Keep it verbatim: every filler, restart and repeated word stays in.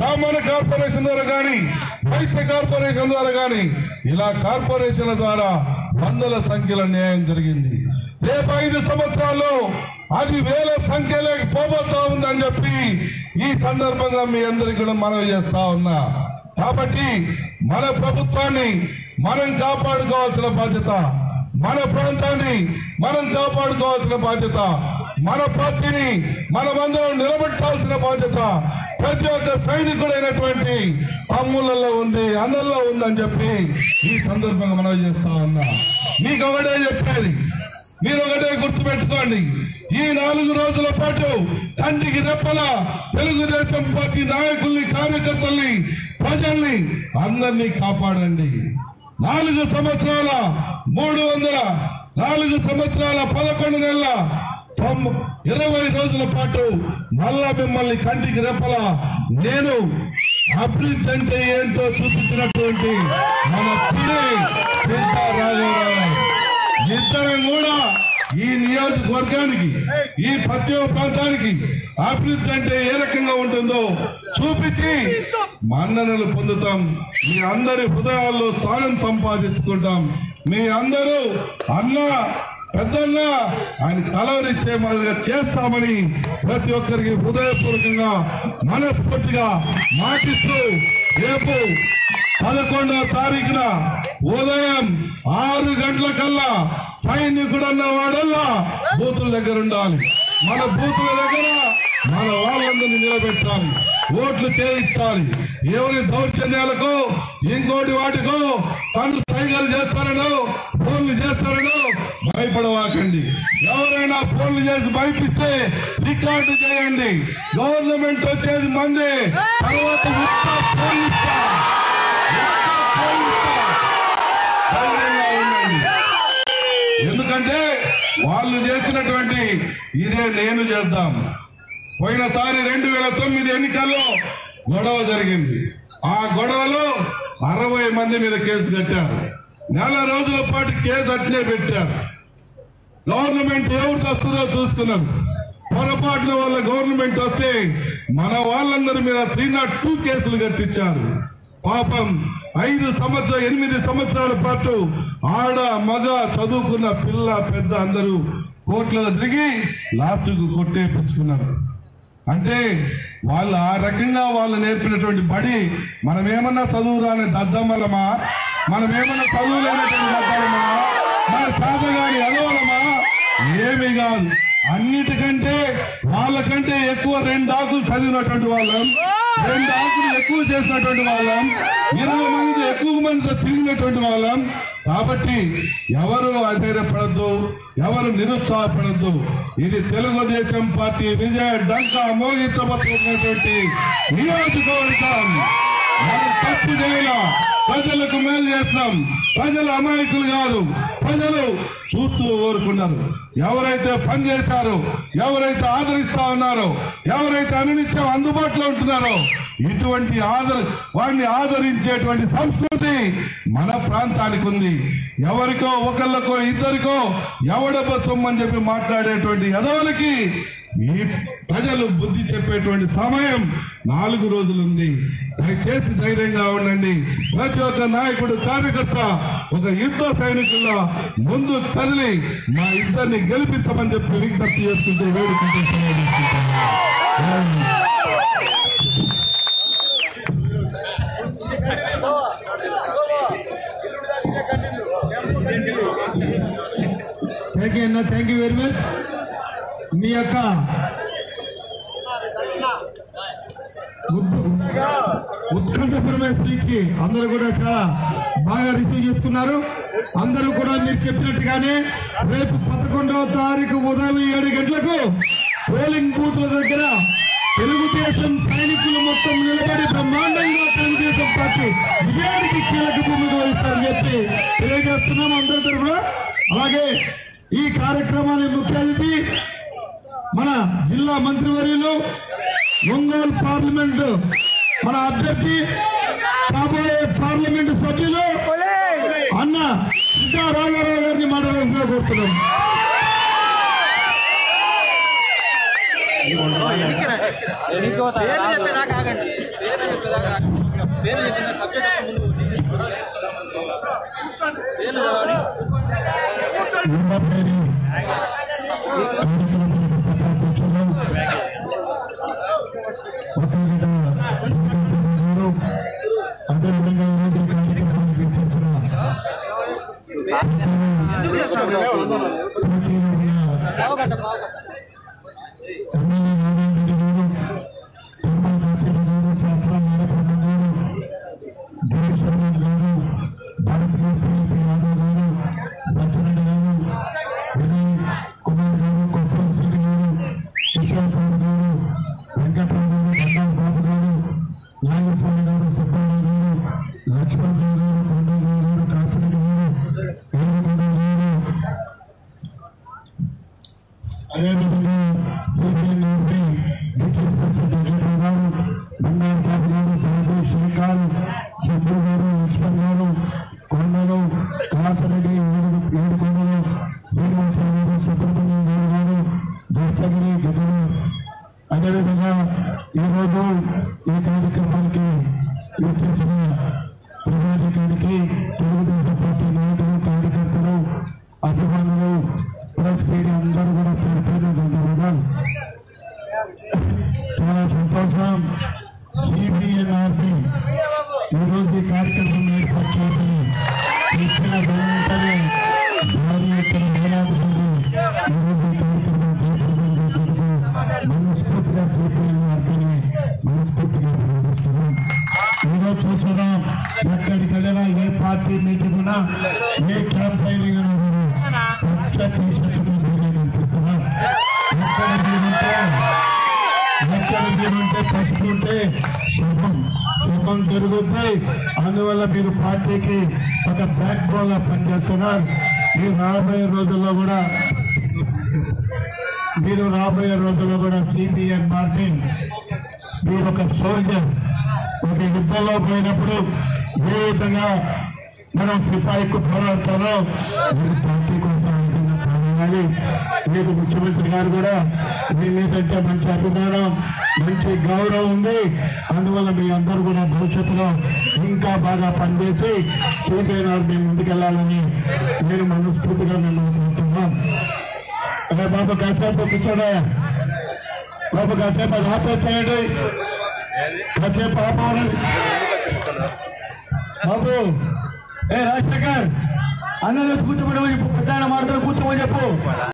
బ్రాహ్మణ కార్పొరేషన్ ద్వారా కానీ వైశ్య కార్పొరేషన్ ద్వారా కానీ ఇలా కార్పొరేషన్ల ద్వారా వందల సంఖ్యలో న్యాయం జరిగింది. రేపు ఐదు సంవత్సరాల్లో అది వేల సంఖ్యలోకి పోబోతా ఉందని చెప్పి ఈ సందర్భంగా మీ అందరికీ కూడా మనవి చేస్తా ఉన్నా. కాబట్టి మన ప్రభుత్వాన్ని మనం కాపాడుకోవాల్సిన బాధ్యత, మన ప్రాంతాన్ని మనం కాపాడుకోవాల్సిన బాధ్యత, మన పార్టీని మనమందరం నిలబెట్టాల్సిన బాధ్యత ప్రతి ఒక్క సైనికుడైనటువంటి తమ్ముళ్ళలో ఉంది, అన్నల్లో ఉందని చెప్పి ఈ సందర్భంగా మనం చేస్తా ఉన్నా. మీకు ఒకటే చెప్పేది, మీరు ఒకటే గుర్తుపెట్టుకోండి, ఈ నాలుగు రోజుల పాటు కంటికి రెప్పల తెలుగుదేశం పార్టీ నాయకుల్ని, కార్యకర్తల్ని, ప్రజల్ని అందరినీ కాపాడండి. నాలుగు సంవత్సరాల మూడు వందల నాలుగు సంవత్సరాల పదకొండు నెలల ఇరవై రోజుల పాటు మళ్ళా మిమ్మల్ని కంటికి రెప్పల నేను అభివృద్ధి అంటే ఏంటో చూపించినటువంటి మన రాఘవరావు ఇద్దరం కూడా ఈ నియోజకవర్గానికి, ఈ పశ్చిమ ప్రాంతానికి అభివృద్ధి అంటే ఏ రకంగా ఉంటుందో చూపించి మన్ననలు పొందుతాం. మీ అందరి హృదయాల్లో స్థానం సంపాదించుకుంటాం. మీ అందరూ అన్న పెద్దన్న ఆయన కలవరిచ్చే మాదిరిగా చేస్తామని ప్రతి ఒక్కరికి హృదయపూర్వకంగా మనస్ఫూర్తిగా మాటిస్తూ రేపు పదకొండవ తారీఖున ఉదయం ఆరు గంటల కల్లా సైనికుడన్న వాడల్లా బూతుల దగ్గర ఉండాలి. మన బూతుల దగ్గర మన వాళ్ళందరినీ నిలబెట్టాలి, ఓట్లు చేయించాలి. ఎవరి దౌర్జన్యాలకు ఇంకోటి వాటికో తను సైగలు చేస్తారనో ఫోన్లు చేస్తారనో భయపడవాకండి. ఎవరైనా ఫోన్లు చేసి భయపిస్తే రికార్డు చేయండి. గవర్నమెంట్ వచ్చేది మందే, తర్వాత ఎందుకంటే వాళ్ళు చేసినటువంటి ఇదే నేను చేద్దాం. పోయినసారి రెండు వేల తొమ్మిది ఎన్నికల్లో గొడవ జరిగింది. ఆ గొడవలో అరవై మంది మీద కేసు కట్టారు. నెల రోజుల పాటు కేసు అట్లే పెట్టారు. గవర్నమెంట్ ఎవరికి వస్తుందో చూస్తున్నారు. పొరపాట్ల వల్ల గవర్నమెంట్ వస్తే మన వాళ్ళందరి మీద త్రీ నాట్ టూ కేసులు కట్టించారు. పాపం ఐదు సంవత్సరాలు ఎనిమిది సంవత్సరాల పాటు ఆడ మగ చదువుకున్న పిల్ల పెద్ద అందరూ కోర్టులో తిరిగి లాస్ట్కు కొట్టేపించుకున్నారు. అంటే వాళ్ళు ఆ రకంగా వాళ్ళు నేర్పినటువంటి బడి మనం ఏమన్నా చదువు రాని దద్దమ్మలమా, మనం ఏమన్నా చదువు లేనటువంటి దద్దమ్మా, మన సాధగాని అలవలమా? ఏమీ కాదు. అన్నిటికంటే వాళ్ళకంటే ఎక్కువ రెండు ఆకులు చదివినటువంటి వాళ్ళం, రెండు ఆకులు ఎక్కువ చేసినటువంటి వాళ్ళం, ఇరవై మంది ఎక్కువ మంది తిరిగినటువంటి వాళ్ళం. కాబట్టి ఎవరు అధైర్యపడద్దు, ఎవరు నిరుత్సాహపడద్దు. ఇది తెలుగుదేశం పార్టీ విజయ డంకా మోగించబోతున్నటువంటి నియోజకవర్గం. మనం తప్పు చేయాల, ప్రజలకు మేలు చేస్తున్నాం. ప్రజలు అమాయకులు కాదు, ప్రజలు చూస్తూ ఊరుకున్నారు. ఎవరైతే పని చేశారో, ఎవరైతే ఆదరిస్తా ఉన్నారో, ఎవరైతే అనునిత్యం అందుబాటులో ఉంటున్నారో ఇటువంటి ఆదర వాడిని ఆదరించేటువంటి సంస్కృతి మన ప్రాంతానికి ఉంది. ఎవరికో ఒకళ్ళకో ఇద్దరికో ఎవడబ్బ సొమ్మని చెప్పి మాట్లాడేటువంటి ఎదవలకి ఈ ప్రజలు బుద్ధి చెప్పేటువంటి సమయం నాలుగు రోజులు ఉంది. దయచేసి ధైర్యంగా ఉండండి. ప్రతి ఒక్క నాయకుడు, కార్యకర్త ఒక యుద్ధ సైనికుల్లో ముందు కదిలి మా ఇద్దరిని గెలిపించమని చెప్పి విజ్ఞప్తి చేసుకుంటూ వేడుకుంటూ థ్యాంక్ యూ అన్న, థ్యాంక్ యూ వెరీ మచ్. మీ యొక్క ఉత్కంఠపరమైన స్పీచ్ కి అందరూ కూడా చాలా బాగా రిసీవ్ చేసుకున్నారు. అందరూ కూడా మీరు చెప్పినట్టుగానే రేపు పదకొండవ తారీఖు ఉదయం ఏడు గంటలకు పోలింగ్ బూత్ల దగ్గర తెలుగుదేశం సైనికులు మొత్తం నిలబడి బ్రహ్మాండంగా తెలుగుదేశం పార్టీ విజయానికి కీలక భూమిక వహిస్తారని చెప్పి తెలియజేస్తున్నాం అందరి తరఫున. అలాగే ఈ కార్యక్రమాన్ని ముఖ్య అతిథి మన జిల్లా మంత్రివర్యులు, ఒంగోలు పార్లమెంటు మన అభ్యర్థి, కాబోయే పార్లమెంటు సభ్యులు అన్న సీతా రాఘవరావు గారిని మాట్లాడాల్సిందిగా కోరుతున్నాం. చెప్పేదాకా అదేవిధంగా సిపిఎన్ డిస్ట్రిక్ట్ ప్రెసిడెంట్ గారు బంగారు బాబు గారు బాబు శ్రీకాంత్ సభ్యులు గారు లక్ష్మణ్ గారు కొండలు కాసరెడ్డి ఏడు ఏడు కొండలు శ్రీనివాసరావు గారు సుబ్రహ్మణ్యం గారు గారు దస్తగిరి గదులు. అదేవిధంగా ఈరోజు ఈ కార్యక్రమానికి వచ్చేసిన ప్రజాధికారికి తెలుగుదేశం పార్టీ నాయకులు కార్యకర్తలు అభిమానులు ప్రెస్ మీడియా అందరూ కూడా పేరు పేరు ధన్యవాదాలు. చాలా సంతోషం. సిబిఎన్ఆర్పి ఈరోజు ఈ కార్యక్రమం ఏర్పాటు చేసి ఇచ్చిన వెంటనే భారీ ఎత్తున వేలాది మంది ఈరోజు ఈ కార్యక్రమం జయప్రదంగా మనస్ఫూర్తిగా సిబిఎన్ఆర్పిని మనస్ఫూర్తిగా ప్రారంభిస్తున్నాం. ఈరోజు చూస్తున్నాం ఎక్కడికి వెళ్ళినా ఏ పార్టీ మీటింగ్ ఉన్నా ఏ క్యాంపెయినింగ్ ఉన్నా పచ్చ టీషర్టులు కనిపిస్తున్నాం. ఎక్కడ మీరుంటే ఎక్కడ మీరుంటే పసుపు ఉంటే శుభం శుభం జరుగుతుంది. అందువల్ల మీరు పార్టీకి ఒక బ్యాక్ బోన్ గా పనిచేస్తున్నారు. మీరు రాబోయే రోజుల్లో కూడా మీరు రాబోయే రోజుల్లో కూడా సిపిఎన్ పార్టీ మీరు ఒక సోల్జర్. ఒక యుద్ధంలో పోయినప్పుడు ఏ విధంగా మనం సిపాయికి పోరాడతారో మీరు పార్టీ కోసం కావాలి. మీకు ముఖ్యమంత్రి గారు కూడా మీ మీదంటే మంచి అభిమానం మంచి గౌరవం ఉంది. అందువల్ల మీ అందరూ కూడా భవిష్యత్తులో ఇంకా బాగా పనిచేసి సిపిఎన్ఆర్ మేము ముందుకెళ్లాలని నేను మనస్ఫూర్తిగా మేము అనుకుంటున్నాం. అదే బాబు కాసేపు కూర్చోడా బాబు కాసేపు అది ఆపేసేయండి. కాసేపు ఆపవాలండి బాబు. ఏ రాజశేఖర్ అన్న కూర్చోమని చెప్పు. పెద్ద మాటలు కూర్చోమని చెప్పు.